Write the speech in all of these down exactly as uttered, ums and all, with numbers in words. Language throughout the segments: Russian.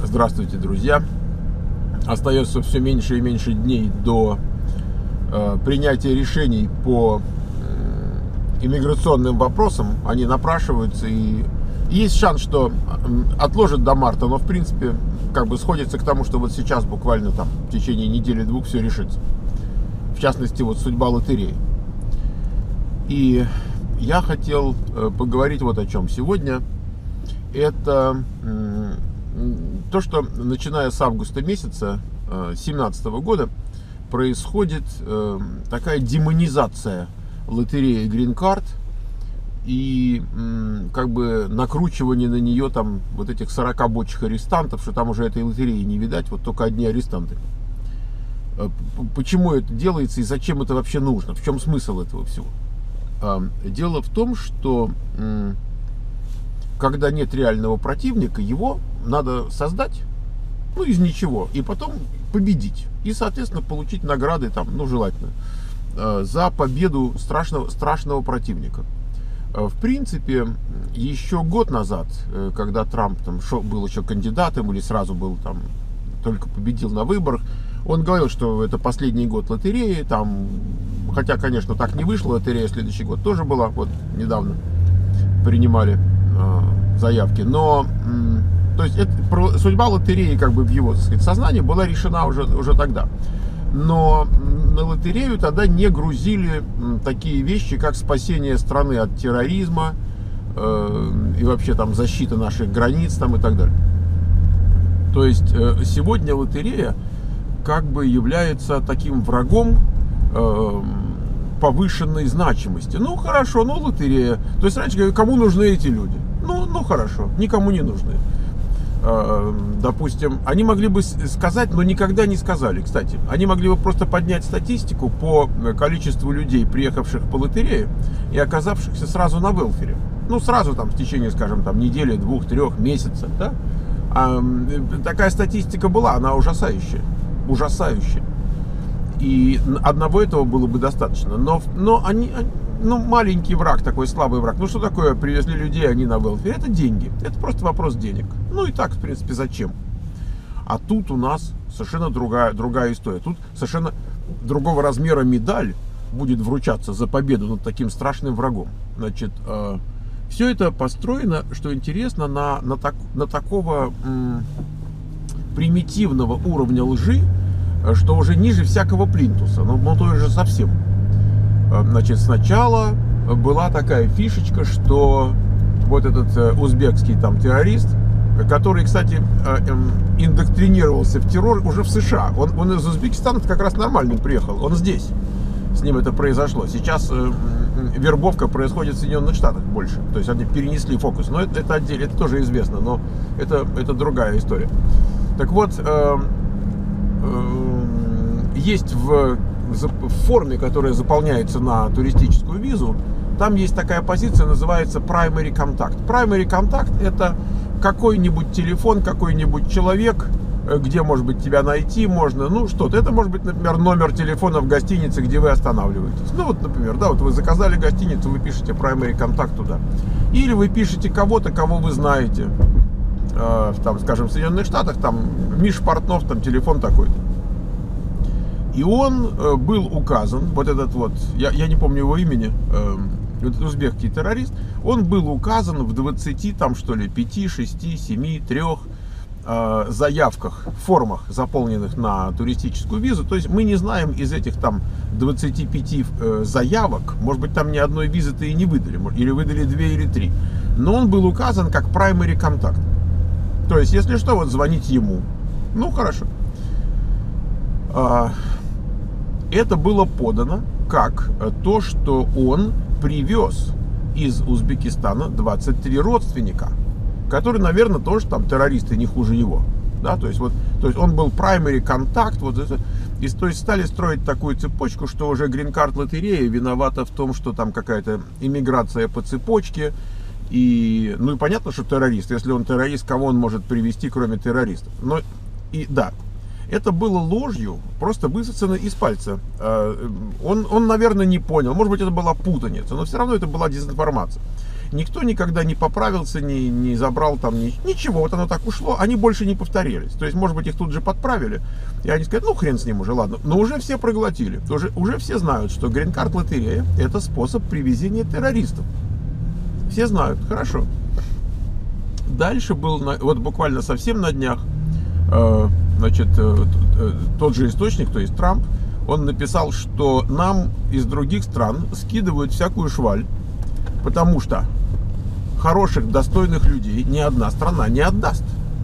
Здравствуйте, друзья! Остается все меньше и меньше дней до э, принятия решений по э, иммиграционным вопросам. Они напрашиваются, и есть шанс, что отложат до марта, но в принципе как бы сходится к тому, что вот сейчас буквально там в течение недели-двух все решится. В частности, вот судьба лотереи. И я хотел э, поговорить вот о чем сегодня. Это э, то, что начиная с августа месяца две тысячи семнадцатого года происходит э, такая демонизация лотереи Green Card и э, как бы накручивание на нее там вот этих сорока бочек арестантов, что там уже этой лотереи не видать, вот только одни арестанты. Э, почему это делается и зачем это вообще нужно? В чем смысл этого всего? Э, дело в том, что э, когда нет реального противника, его надо создать, ну, из ничего, и потом победить. И, соответственно, получить награды, там, ну, желательно, за победу страшного, страшного противника. В принципе, еще год назад, когда Трамп там был еще кандидатом или сразу был там, только победил на выборах, он говорил, что это последний год лотереи, там, хотя, конечно, так не вышло, лотерея следующий год тоже была, вот, недавно принимали заявки, но то есть это, судьба лотереи как бы в его, так сказать, сознании была решена уже, уже тогда. Но на лотерею тогда не грузили такие вещи, как спасение страны от терроризма э, и вообще там защита наших границ там и так далее. То есть э, сегодня лотерея как бы является таким врагом э, повышенной значимости. Ну хорошо, ну лотерея. То есть раньше говорили, кому нужны эти люди? Ну, ну хорошо, никому не нужны. Допустим, они могли бы сказать, но никогда не сказали, кстати. Они могли бы просто поднять статистику по количеству людей, приехавших по лотерее и оказавшихся сразу на велфере. Ну, сразу там в течение, скажем, там недели, двух, трех месяцев, да? А, такая статистика была, она ужасающая. Ужасающая. И одного этого было бы достаточно. Но, но они... Ну, маленький враг, такой слабый враг. Ну, что такое, привезли людей, они на велфере? Это деньги. Это просто вопрос денег. Ну, и так, в принципе, зачем? А тут у нас совершенно другая, другая история. Тут совершенно другого размера медаль будет вручаться за победу над таким страшным врагом. Значит, э, все это построено, что интересно, на, на, так, на такого м, примитивного уровня лжи, что уже ниже всякого плинтуса. Ну, ну то есть совсем. Значит, сначала была такая фишечка, что вот этот узбекский там террорист, который, кстати, индоктринировался в террор уже в США. Он, он из Узбекистана как раз нормальным приехал, он здесь. С ним это произошло. Сейчас вербовка происходит в Соединенных Штатах больше. То есть они перенесли фокус. Но это, это отдельно, это тоже известно, но это, это другая история. Так вот, э, э, есть в... в форме, которая заполняется на туристическую визу, там есть такая позиция, называется primary contact. Primary contact — это какой-нибудь телефон, какой-нибудь человек, где, может быть, тебя найти можно, ну, что-то. Это может быть, например, номер телефона в гостинице, где вы останавливаетесь. Ну, вот, например, да, вот вы заказали гостиницу, вы пишете primary contact туда. Или вы пишете кого-то, кого вы знаете, э, там, скажем, в Соединенных Штатах, там, Миш Портнов, там, телефон такой-то. И он э, был указан, вот этот вот, я, я не помню его имени, э, этот узбекский террорист, он был указан в двадцати, там что ли, пяти, шести, семи, трёх э, заявках, формах, заполненных на туристическую визу. То есть мы не знаем из этих там двадцати пяти э, заявок, может быть, там ни одной визы-то и не выдали, или выдали две или три. Но он был указан как primary contact. То есть, если что, вот звонить ему. Ну, хорошо. Это было подано как то, что он привез из Узбекистана двадцать три родственника, которые, наверное, тоже там террористы не хуже его. Да, то есть, вот, то есть он был primary contact, вот это, и то есть стали строить такую цепочку, что уже Green Card лотерея виновата в том, что там какая-то иммиграция по цепочке. И, ну и понятно, что террорист. Если он террорист, кого он может привести, кроме террористов? Но и да. Это было ложью, просто высосано из пальца. Он, он, наверное, не понял. Может быть, это была путаница, но все равно это была дезинформация. никто никогда не поправился, не, не забрал там ни, ничего. Вот оно так ушло, они больше не повторились. То есть, может быть, их тут же подправили, и они сказали, ну, хрен с ним уже, ладно. Но уже все проглотили. Уже, уже все знают, что грин-карт лотерея – это способ привезения террористов. Все знают, хорошо. Дальше был, вот буквально совсем на днях, э, значит, э, э, тот же источник, то есть Трамп, он написал, что нам из других стран скидывают всякую шваль, потому что хороших, достойных людей ни одна страна не отдаст.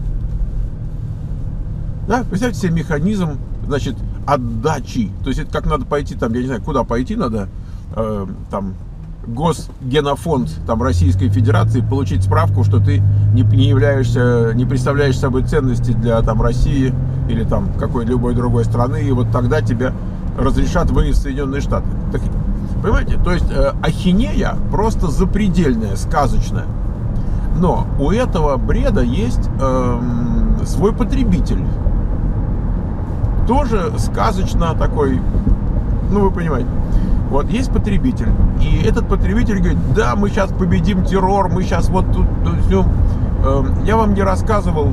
Да? Представьте себе механизм, значит, отдачи. То есть это как надо пойти, там, я не знаю, куда пойти надо, э, там, Госгенофонд там, Российской Федерации, получить справку, что ты не, не являешься, не представляешь собой ценности для там, России или там какой-либо другой страны, и вот тогда тебя разрешат выезд в Соединенные Штаты. Так, понимаете? То есть э, ахинея просто запредельная, сказочная. Но у этого бреда есть э, свой потребитель. Тоже сказочно такой, ну вы понимаете. Вот есть потребитель, и этот потребитель говорит, да, мы сейчас победим террор, мы сейчас вот тут, тут все. Я вам не рассказывал,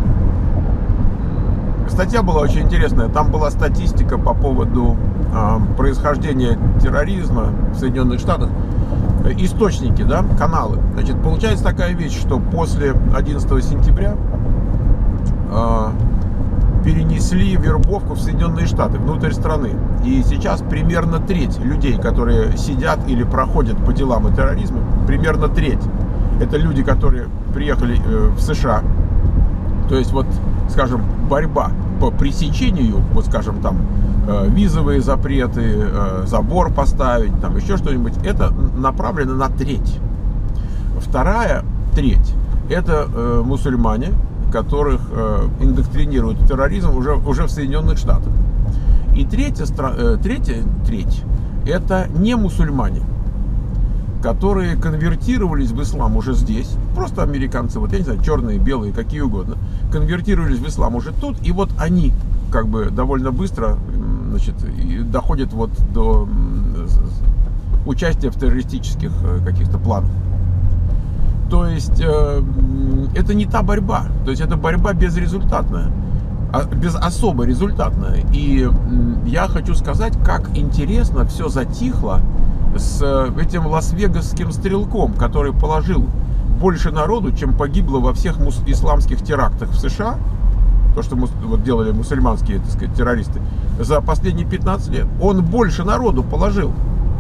статья была очень интересная, там была статистика по поводу э, происхождения терроризма в Соединенных Штатах, источники, да, каналы. Значит, получается такая вещь, что после одиннадцатого сентября э, перенесли вербовку в Соединенные Штаты, внутрь страны. И сейчас примерно треть людей, которые сидят или проходят по делам о терроризме, примерно треть, это люди, которые приехали в США. То есть, вот, скажем, борьба по пресечению, вот, скажем, там, визовые запреты, забор поставить, там, еще что-нибудь, это направлено на треть. Вторая треть, это мусульмане, которых э, индоктринируют в терроризм уже, уже в Соединенных Штатах. И третья, э, третья треть – это не мусульмане, которые конвертировались в ислам уже здесь. Просто американцы, вот я не знаю, черные, белые, какие угодно, конвертировались в ислам уже тут. И вот они как бы довольно быстро, значит, доходят вот до участия в террористических каких-то планах. То есть э, это не та борьба, то есть это борьба безрезультатная, без особо результатная. И э, я хочу сказать, как интересно все затихло с этим лас-вегасским стрелком, который положил больше народу, чем погибло во всех мус- исламских терактах в США, то, что мус- вот делали мусульманские, так сказать, террористы, за последние пятнадцать лет. Он больше народу положил.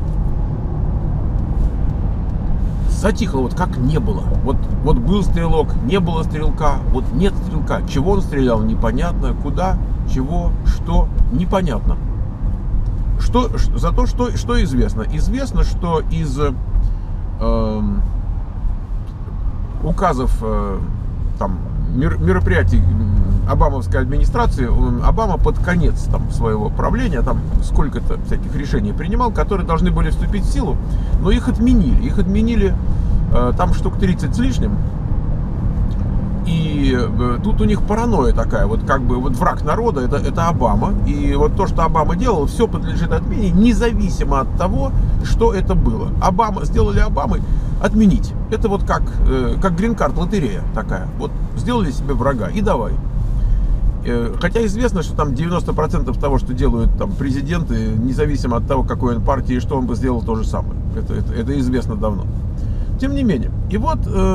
Затихло, вот как не было. Вот, вот был стрелок, не было стрелка, вот нет стрелка. Чего он стрелял, непонятно. Куда, чего, что, непонятно. Что, за то, что, что известно? Известно, что из э, указов э, там, мер, мероприятий обамовской администрации, Обама под конец там, своего правления, там сколько-то всяких решений принимал, которые должны были вступить в силу, но их отменили. Их отменили э, там штук тридцать с лишним. И э, тут у них паранойя такая, вот как бы вот враг народа это, это Обама. И вот то, что Обама делал, все подлежит отмене, независимо от того, что это было. Обама, сделали Обамой, отменить. Это вот как, э, как грин-карт лотерея такая. Вот сделали себе врага и давай. Хотя известно, что там девяносто процентов того, что делают там президенты, независимо от того, какой он партии, что он бы сделал то же самое. Это, это, это известно давно. Тем не менее. И вот э,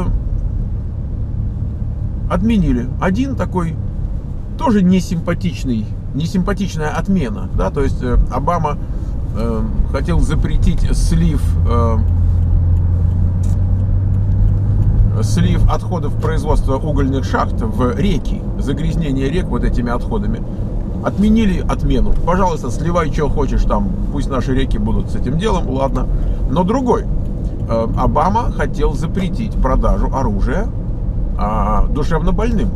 отменили. Один такой тоже несимпатичный, несимпатичная отмена. Да? То есть э, Обама э, хотел запретить слив... Э, слив отходов производства угольных шахт в реки, загрязнение рек вот этими отходами. Отменили отмену. Пожалуйста, сливай, что хочешь там, пусть наши реки будут с этим делом, ладно. Но другой. Обама хотел запретить продажу оружия душевно больным.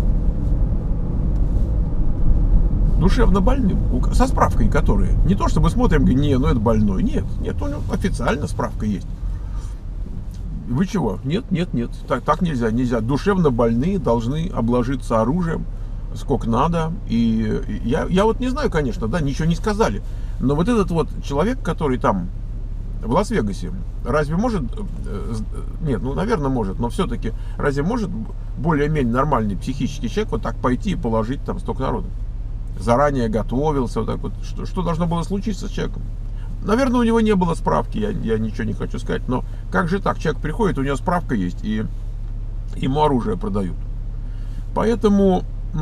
Душевно больным. Со справкой, которые. Не то, что мы смотрим, не, ну это больной. Нет, нет, у него официально справка есть. Вы чего? Нет, нет, нет. Так, так нельзя, нельзя. Душевно больные должны обложиться оружием сколько надо. И я, я вот не знаю, конечно, да, ничего не сказали. Но вот этот вот человек, который там в Лас-Вегасе разве может, нет, ну, наверное, может, но все-таки разве может более-менее нормальный психический человек вот так пойти и положить там столько народу? Заранее готовился, вот так вот. Что, что должно было случиться с человеком? Наверное, у него не было справки, я, я ничего не хочу сказать, но как же так? Человек приходит, у него справка есть, и ему оружие продают. Поэтому,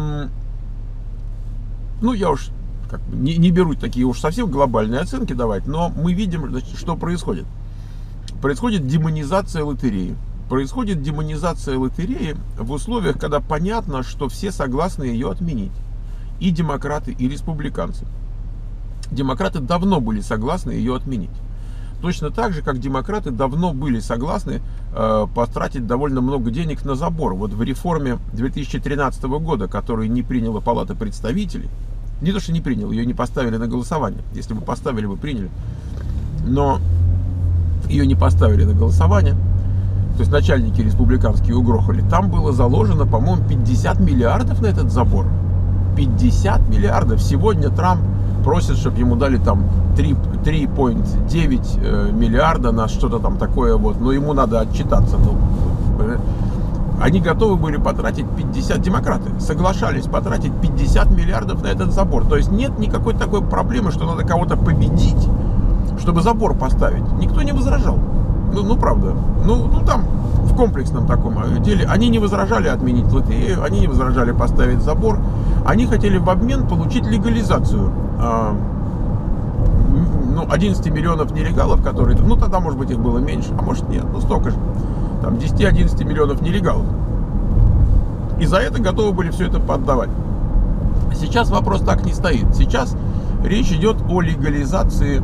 ну, я уж как бы не, не беру такие уж совсем глобальные оценки давать, но мы видим, значит, что происходит. Происходит демонизация лотереи. Происходит демонизация лотереи в условиях, когда понятно, что все согласны ее отменить. И демократы, и республиканцы. Демократы давно были согласны ее отменить. Точно так же, как демократы давно были согласны э, потратить довольно много денег на забор. Вот в реформе две тысячи тринадцатого года, которую не приняла Палата представителей, не то, что не принял, ее не поставили на голосование. Если бы поставили, бы приняли. Но ее не поставили на голосование. То есть начальники республиканские угрохали. Там было заложено, по-моему, пятьдесят миллиардов на этот забор. пятьдесят миллиардов. Сегодня Трамп просит, чтобы ему дали там три целых девять десятых миллиарда на что-то там такое вот. Но ему надо отчитаться. Ну, они готовы были потратить пятьдесят, демократы соглашались потратить пятьдесят миллиардов на этот забор. То есть нет никакой такой проблемы, что надо кого-то победить, чтобы забор поставить. Никто не возражал. Ну, ну правда. Ну, ну там в комплексном таком деле они не возражали отменить лотерею, они не возражали поставить забор. Они хотели в обмен получить легализацию э, ну, одиннадцать миллионов нелегалов, которые, ну тогда может быть их было меньше, а может нет, ну столько же. Там десять-одиннадцать миллионов нелегалов. И за это готовы были все это поддавать. Сейчас вопрос так не стоит. Сейчас речь идет о легализации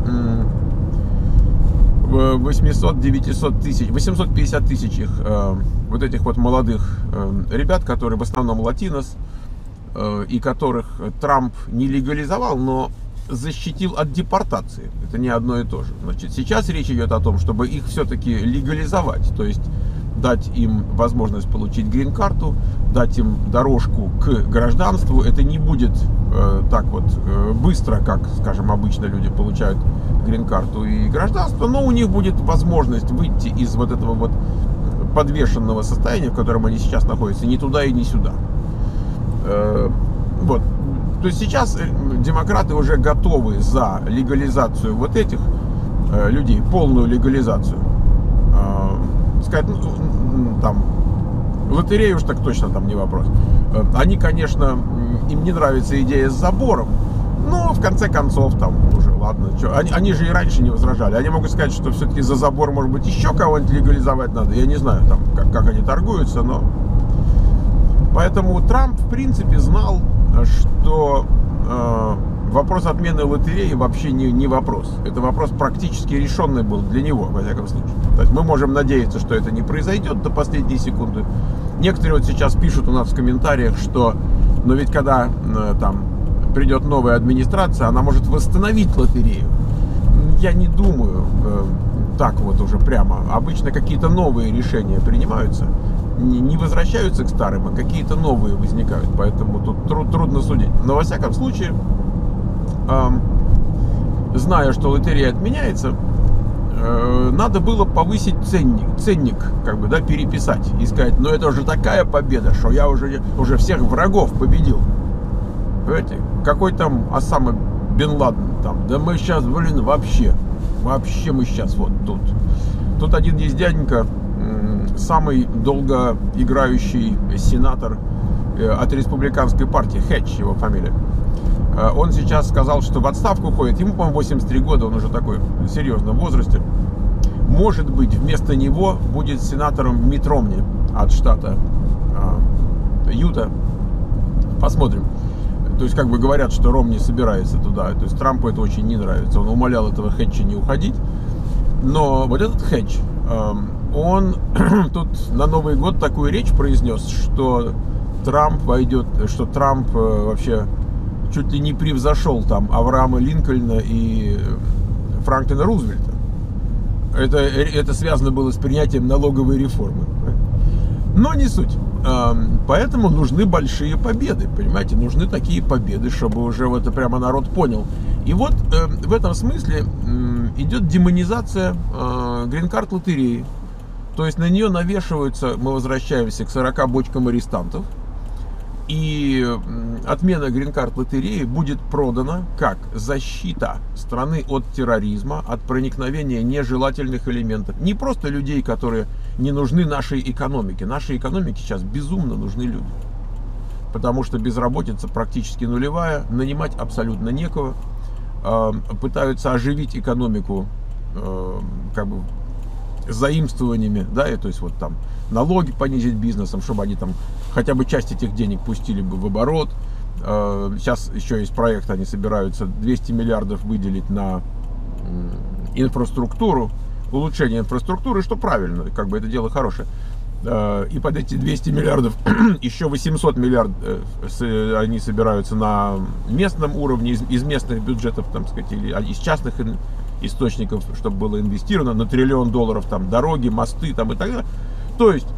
восемьсот-девятьсот тысяч, восемьсот пятьдесят тысяч их, э, вот этих вот молодых э, ребят, которые в основном латинос, э, и которых Трамп не легализовал, но защитил от депортации. Это не одно и то же. Значит, сейчас речь идет о том, чтобы их все-таки легализовать, то есть дать им возможность получить грин-карту, дать им дорожку к гражданству. Это не будет э, так вот э, быстро, как, скажем, обычно люди получают грин-карту и гражданство, но у них будет возможность выйти из вот этого вот подвешенного состояния, в котором они сейчас находятся, ни туда и ни сюда. Э, вот. То есть сейчас демократы уже готовы за легализацию вот этих э, людей, полную легализацию. Э, сказать, ну, там, лотерею уж так точно там не вопрос. Э, они, конечно, им не нравится идея с забором, но в конце концов там уже ладно. Что, они, они же и раньше не возражали. Они могут сказать, что все-таки за забор, может быть, еще кого-нибудь легализовать надо. Я не знаю, там, как, как они торгуются, но... Поэтому Трамп, в принципе, знал, что э, вопрос отмены лотереи вообще не, не вопрос. Это вопрос практически решенный был для него, во всяком случае. То есть мы можем надеяться, что это не произойдет до последней секунды. Некоторые вот сейчас пишут у нас в комментариях, что, но ведь когда э, там придет новая администрация, она может восстановить лотерею. Я не думаю э, так вот уже прямо. Обычно какие-то новые решения принимаются. Не возвращаются к старым, а какие-то новые возникают. Поэтому тут труд, трудно судить. Но во всяком случае, эм, зная, что лотерея отменяется, э, надо было повысить ценник, ценник, как бы, да, переписать и сказать, ну это уже такая победа, что я уже, уже всех врагов победил. Понимаете? Какой там Осама Бен Ладен там? Да мы сейчас, блин, вообще, вообще мы сейчас вот тут. Тут один есть дяденька, самый долго играющий сенатор от республиканской партии, Хэтч его фамилия. Он сейчас сказал, что в отставку ходит. Ему, по-моему, восемьдесят три года, он уже такой в серьезном возрасте. Может быть, вместо него будет сенатором Митт Ромни от штата Юта. Посмотрим. То есть, как бы говорят, что Ромни собирается туда. То есть, Трампу это очень не нравится. Он умолял этого Хэтча не уходить. Но вот этот Хэтч, он тут на Новый год такую речь произнес, что Трамп войдет, что Трамп вообще чуть ли не превзошел там Авраама Линкольна и Франклина Рузвельта. Это, это связано было с принятием налоговой реформы. Но не суть. Поэтому нужны большие победы, понимаете, нужны такие победы, чтобы уже вот прямо народ понял. И вот э, в этом смысле э, идет демонизация э, грин-карт лотереи. То есть на нее навешиваются, мы возвращаемся к сорока бочкам арестантов. И отмена грин-карт лотереи будет продана как защита страны от терроризма, от проникновения нежелательных элементов. Не просто людей, которые не нужны нашей экономике. Нашей экономике сейчас безумно нужны люди. Потому что безработица практически нулевая, нанимать абсолютно некого. Пытаются оживить экономику как бы заимствованиями, да, и то есть вот там налоги понизить бизнесом, чтобы они там хотя бы часть этих денег пустили бы в оборот. Сейчас еще есть проект, они собираются двести миллиардов выделить на инфраструктуру, улучшение инфраструктуры, что правильно, как бы это дело хорошее. И под эти двести миллиардов еще восемьсот миллиардов они собираются на местном уровне, из, из местных бюджетов, там сказать, или из частных источников, чтобы было инвестировано на триллион долларов, там дороги, мосты, там и так далее. То есть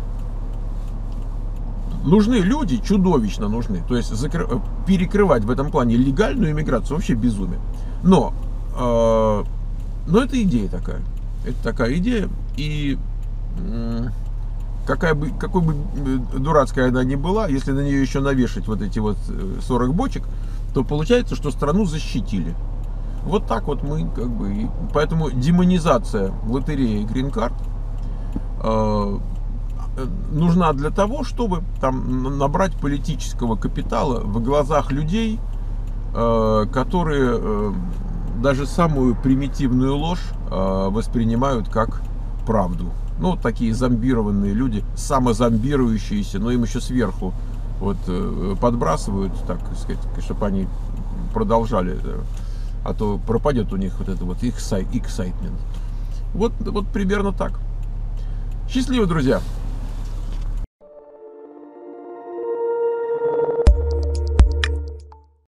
нужны люди, чудовищно нужны. То есть закры... перекрывать в этом плане легальную иммиграцию вообще безумие. Но, э... но это идея такая. Это такая идея. И э... какая бы, какой бы дурацкая она ни была, если на нее еще навешать вот эти вот сорок бочек, то получается, что страну защитили. Вот так вот мы как бы... И поэтому демонизация лотереи и грин-карт э, нужна для того, чтобы там набрать политического капитала в глазах людей, э, которые э, даже самую примитивную ложь э, воспринимают как правду. Ну, вот такие зомбированные люди, самозомбирующиеся, но им еще сверху вот э, подбрасывают, так сказать, чтобы они продолжали... А то пропадет у них вот это вот excitement. Вот, вот примерно так. Счастливо, друзья!